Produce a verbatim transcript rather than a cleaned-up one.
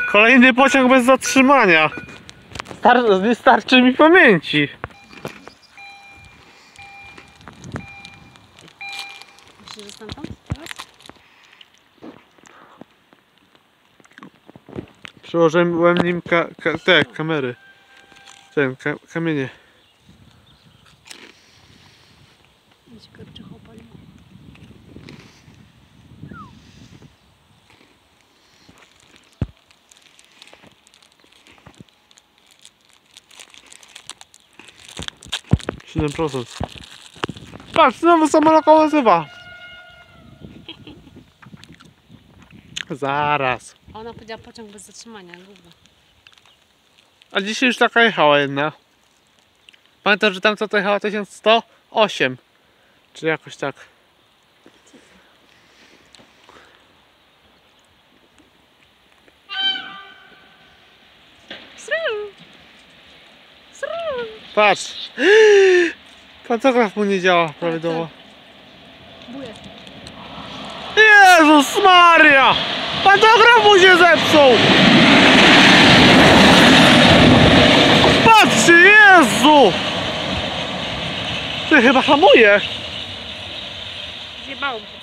Kolejny pociąg bez zatrzymania. Star nie starczy mi pamięci. Myślisz, że stamtąd teraz? Przełożyłem nim ka ka te kamery. Ten, ka kamienie. Mi się korczycho opaliło. siedem procent. Patrz, znowu sama lokomotywa. Zaraz. Ona powiedziała pociąg bez zatrzymania, gówno. A dzisiaj już taka jechała jedna. Pamiętasz, że tam co to jechała tysiąc sto osiem. Czy jakoś tak. Patrz. Pantograf mu nie działa prawidłowo. Buje. Jezus Maria! Pantograf mu się zepsuł! Patrzcie, Jezu! Ty chyba hamuje! Zjebało mi się.